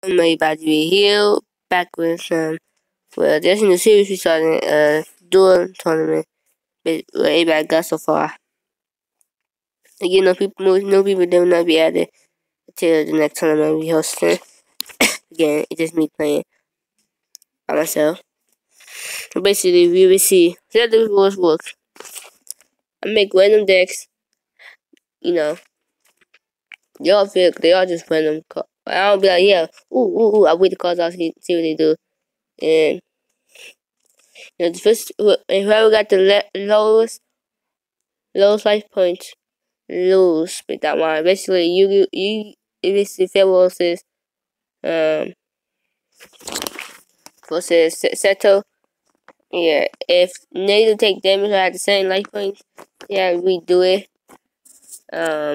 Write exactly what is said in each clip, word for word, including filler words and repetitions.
Everybody be here back with some. Well, just in the series we started a dual tournament with where everybody got so far. Again, no people, no, no people that will not be added until the next tournament we hosting. Again, it's just me playing by myself. So basically, we will see how the rules work. I make random decks. You know, they all feel they all just random. I don't be like, yeah, ooh, ooh, ooh. I wait the cards out, see, see what they do, and you know, the first whoever got the le- lowest lowest life points lose with that one. Basically, you you it basically fair versus um versus Seto. Yeah, if neither take damage or have the same life points, yeah, we do it. Um,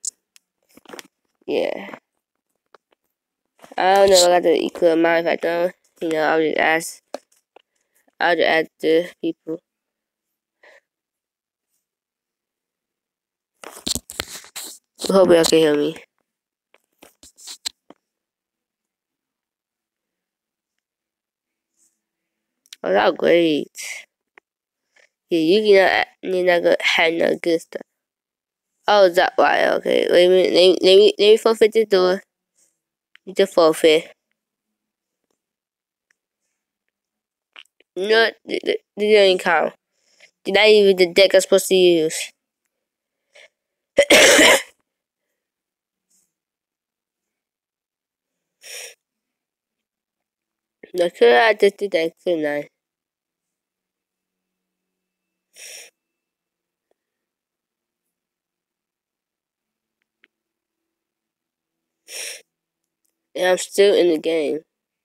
yeah, I don't know. I got the equal amount. If I don't, you know, I'll just ask. I'll just ask the people. Hope y'all can hear me. Oh, that's great. Yeah, you cannot. You're not gonna have no good stuff. Oh, is that why? Okay, wait a minute. Let me let me, let me forfeit the door. The forfeit. No, they they- they didn't count. Not even the deck I'm supposed to use. No, could I just did that, couldn't I? And I'm still in the game.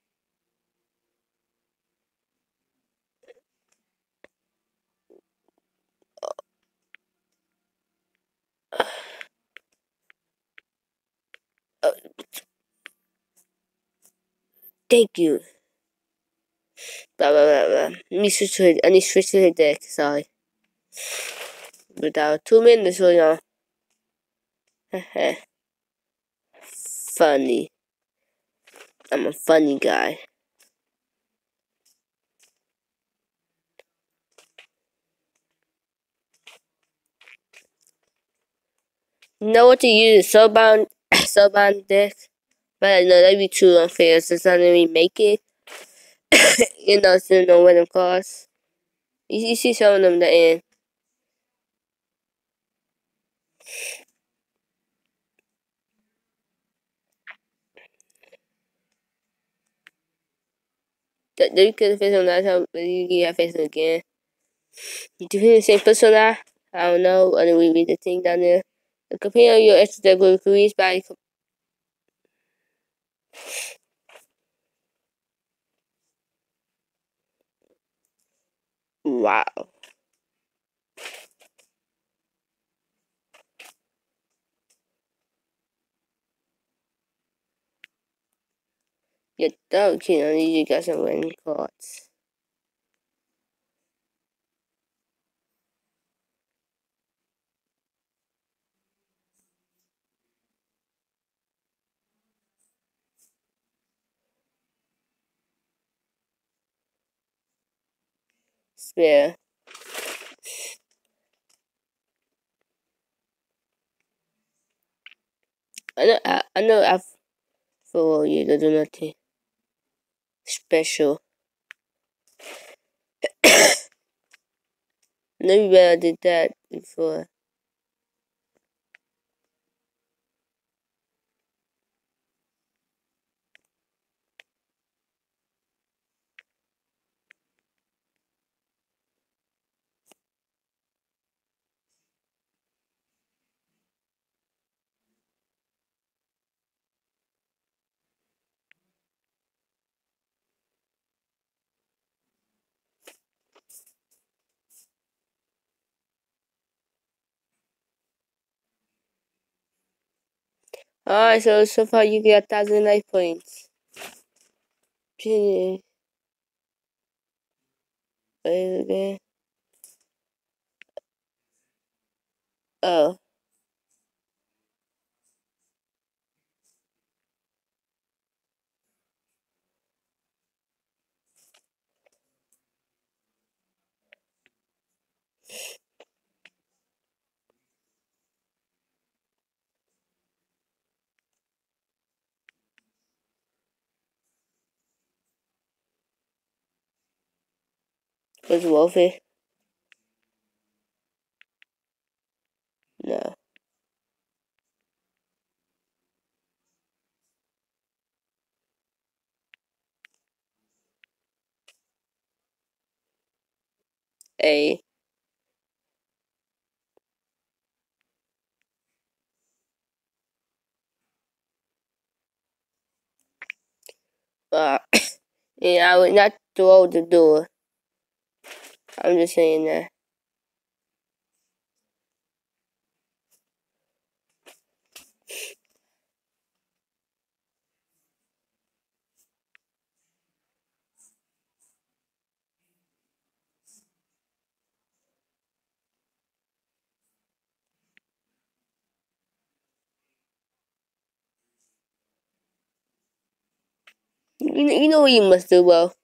Oh, thank you. Blah blah blah blah. Let me switch to it. I need to switch to the deck. Sorry. Without two minutes, you know. Funny. I'm a funny guy. You know what to use? Soulbound, soulbound deck. But no, that'd be too unfair. Since I didn't make it, you know, still know what them cost. You, you see some of them the end. That you could face them last time, but you can face them again. You do the same person now? I don't know. And then we read the thing down there. The compare your extra deck with Korea's by. Wow. You don't kill only you got some random cards. Spare. I know I, I know I follow you to do nothing special. Maybe I did that before. Alright, so so far you get a thousand life points. Wait again. Oh. Was it worth it? No. A. Uh, and I would not throw the door. I'm just saying that. You, you know what you must do, well.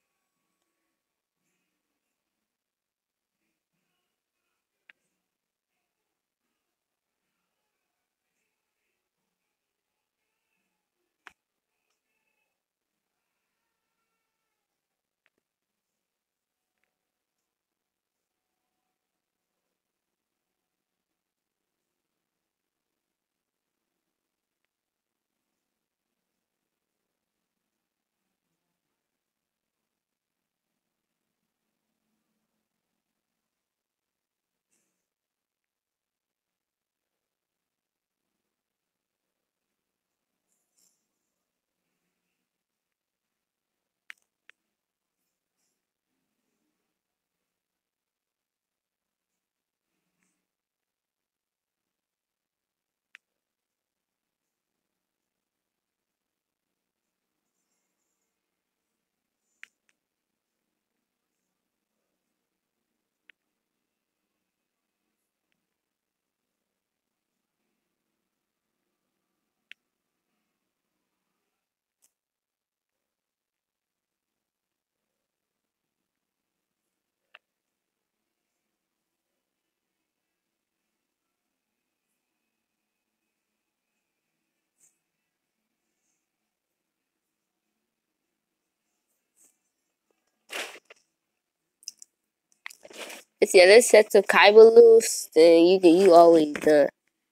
If the other sets of Kyber loose, then you can you always done.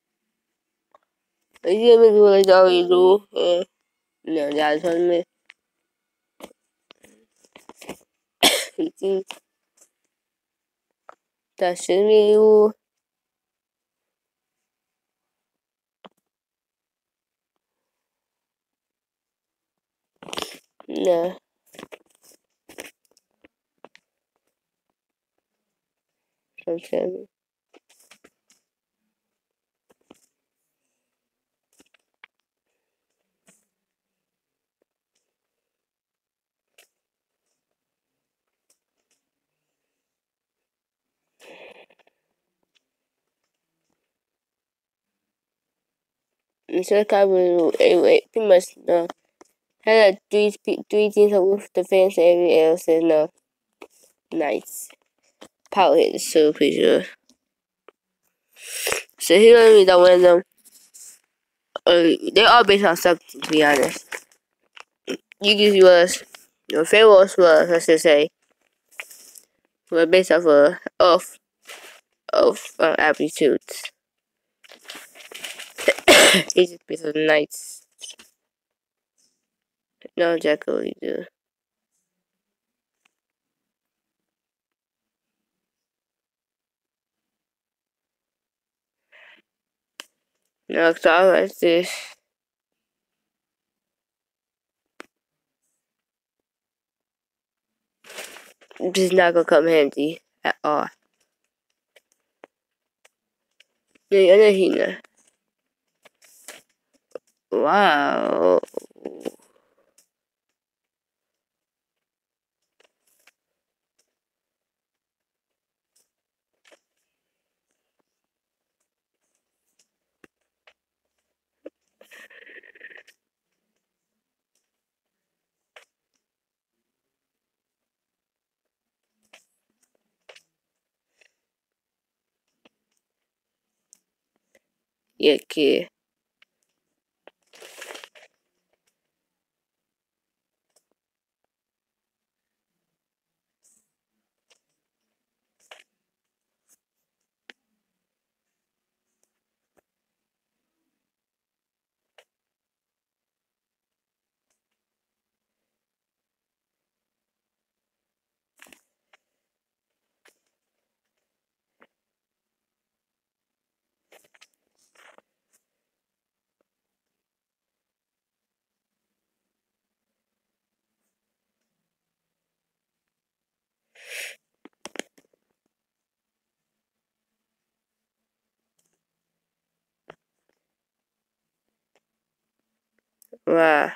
If you ever do like always do, uh, no, that's what I mean. You think that should be you. No, don't tell me. Instead of Kyber, anyway, pretty much no. Had like three three teams with defense, and every else says no. Nice. Power hit is so pretty sure. So here let me that one of them. Uh, they're all based on something, to be honest. You give us your favorite was, let's just say, were based off of of of uh, aptitudes. It's just based on knights. No, exactly do. No, cause I like this. This is not gonna come handy at all. The other here. Wow. Yeah, kid. Wow.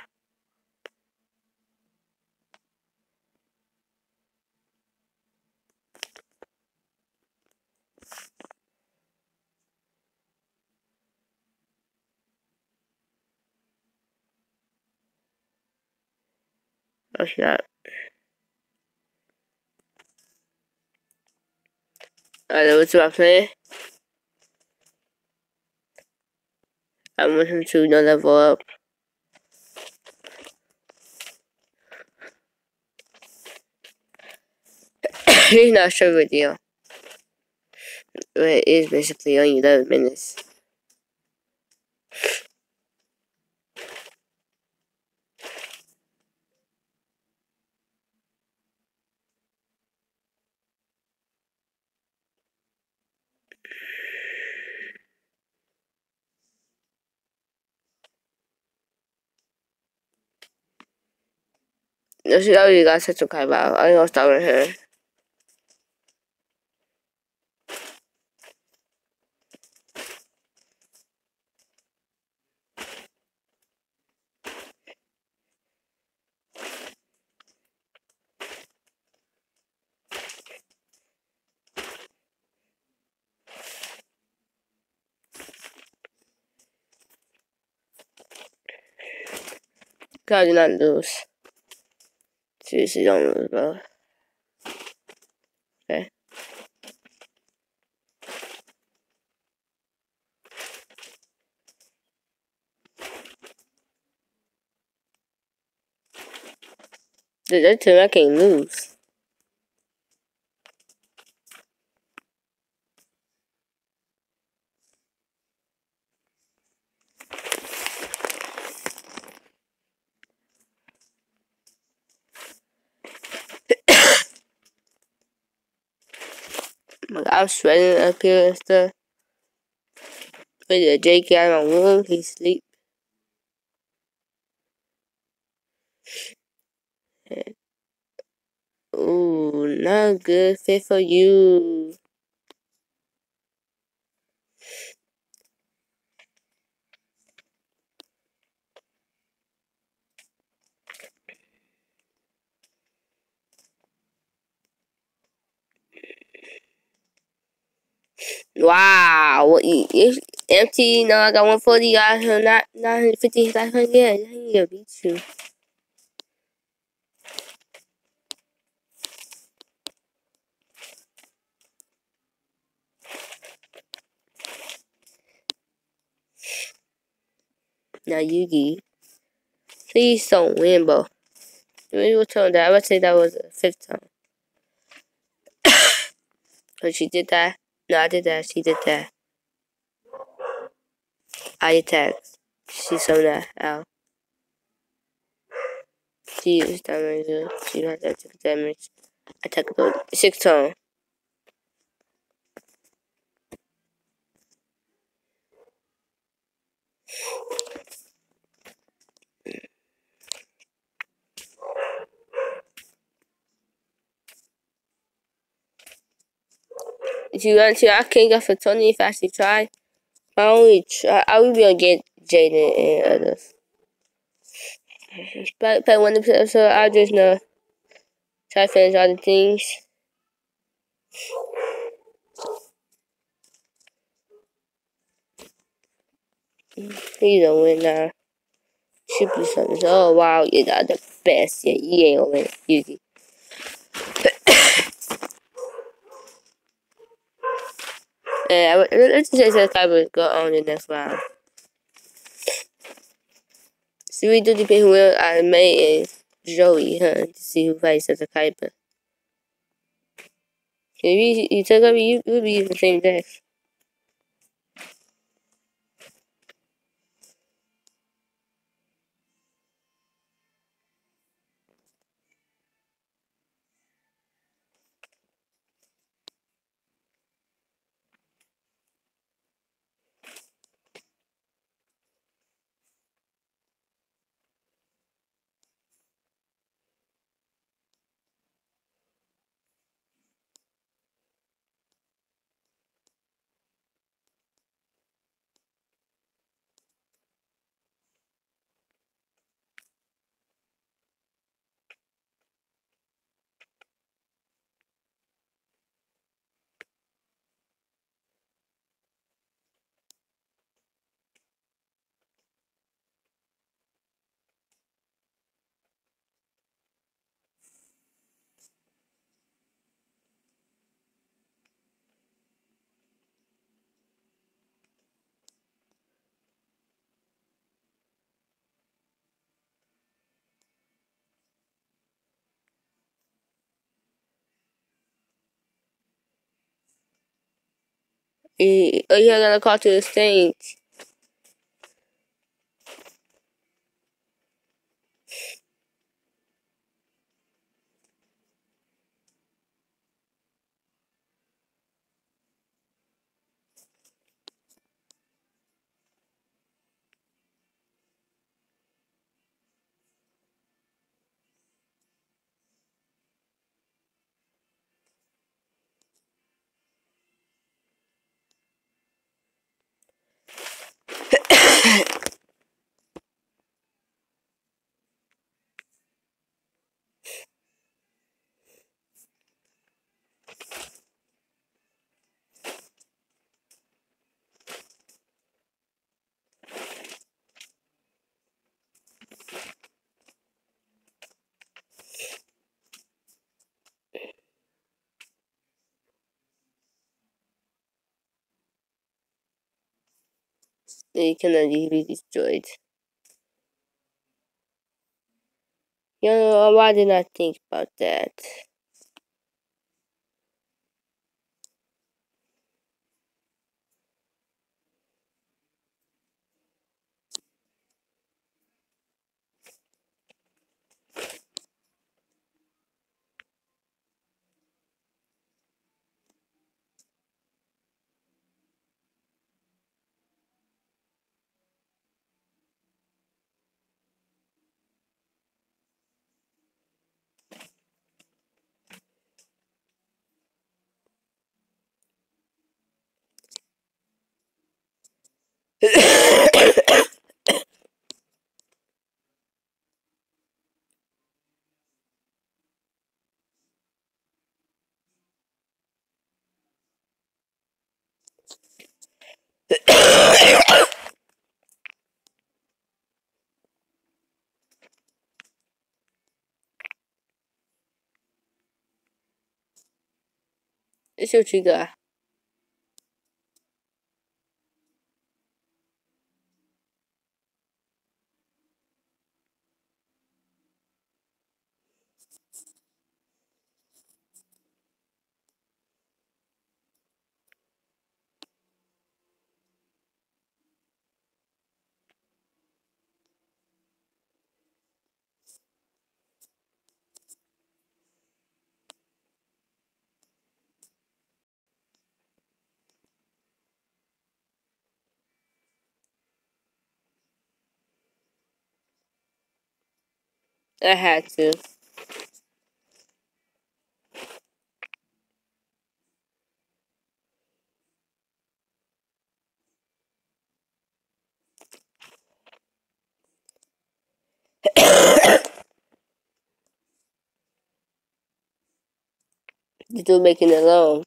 That's not. Alright, what's my plan? I want him to no level up. He's not sure video. It is basically only eleven minutes. No, she already got such a kind about. I ain't gonna start with her. God did not lose. Seriously, don't lose, bro. Okay. That team I can't lose. I'm sweating up here and stuff. Put a Jake out of my room. He sleep. Ooh, not good fit for you. Wow, what you, it's empty. No, I got one forty. I got not nine hundred fifty. Five hundred. Yeah, I need to beat you. Now Yugi, please don't win, bro. Maybe we'll tell that. I would say that was the fifth time. But she did that. No, I did that. She did that. I attacked. She summoned that out. She used damage. She had that took damage. Attack ability. Six times. If you want to, I can't get for Tony if I actually try. I only try. I will be able to get Jaden and others. But, but when the episode, I'll just know. Try to finish all the things. Please don't win now. Should be something. Oh wow, you got the best. Yeah, you ain't gonna win. Yuki. Yeah, let's just say Cyber go on the next round. So we do depend who I May and Joey, huh? To see who fights as a Kuiper. Maybe you took over, you would be using the same deck. He, oh, he got a call to the Saints. They cannot be destroyed. You know, why did I think about that? Let's see what you got. I had to. You're still making it long.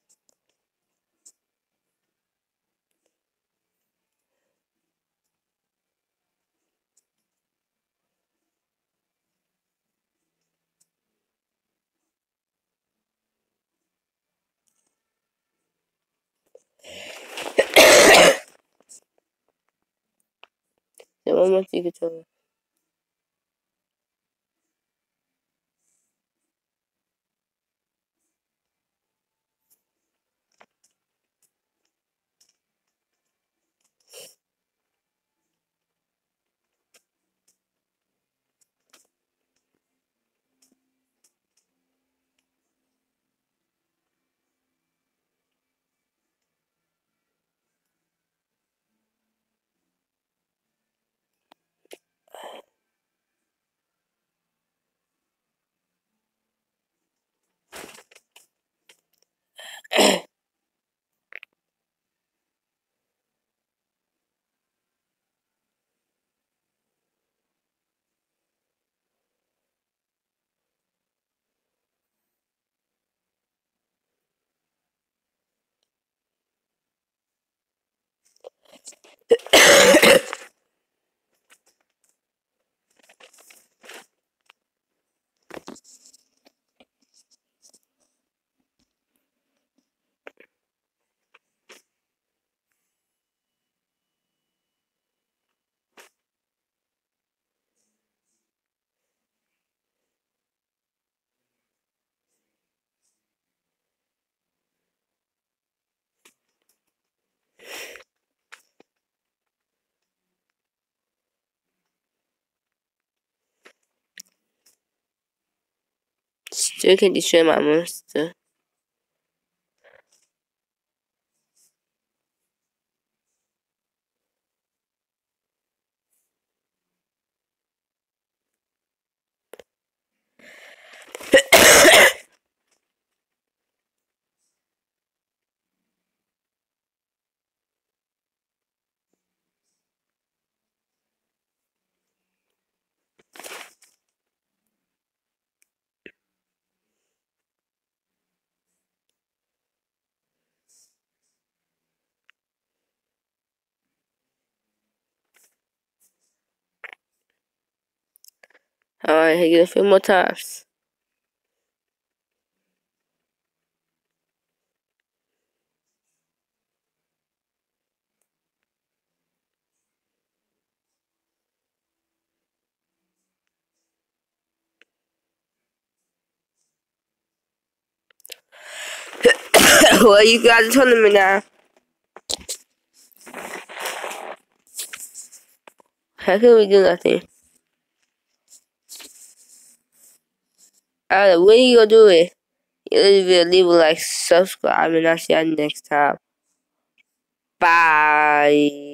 Then one more you can tell me. So you can destroy my monster. Alright, hit it a few more times. Well, you got the tournament now. How can we do nothing? Alright, when you gonna do it? You leave a leave a like, subscribe, and I'll see you next time. Bye.